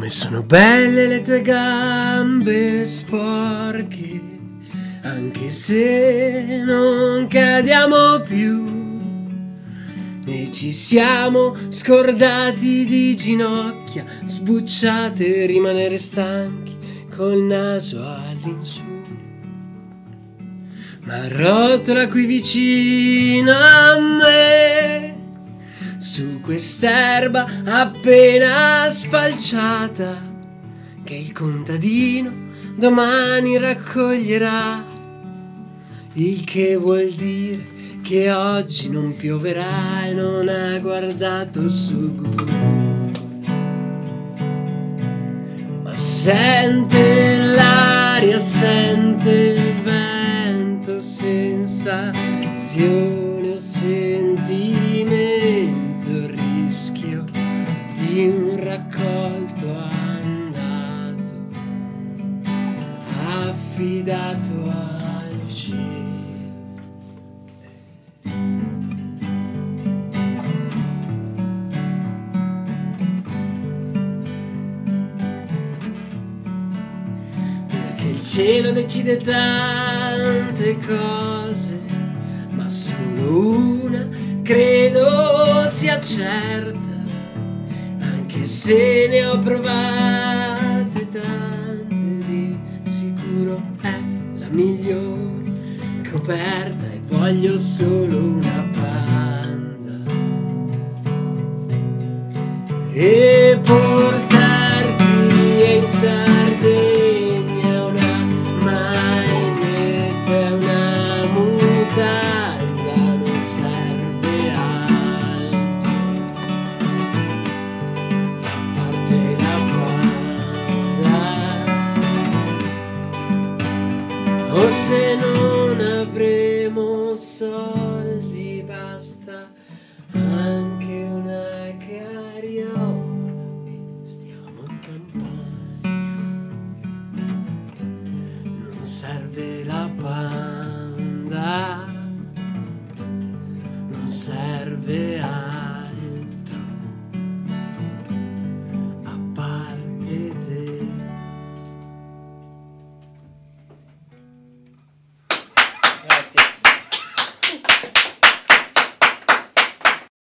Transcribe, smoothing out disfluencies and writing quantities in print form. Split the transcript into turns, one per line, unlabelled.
Come sono belle le tue gambe sporche, anche se non cadiamo più. E ci siamo scordati di ginocchia sbucciate e rimanere stanchi col naso all'insù. Ma rotola qui vicino a me, su quest'erba appena sfalciata, che il contadino domani raccoglierà, il che vuol dire che oggi non pioverà e non ha guardato su Google. Ma sente l'aria, sente il vento, sensazione o sentimento, il rischio di un raccolto andato, affidato al cielo. Il cielo decide tante cose, ma solo una credo sia certa, anche se ne ho provate tante, di sicuro è la migliore coperta e voglio solo una panda e portarti in Sardegna. Non serve altro, a parte la panda. O se non avremo soldi basta anche una carriola e stiamo in campagna. Non serve la panda, non serve a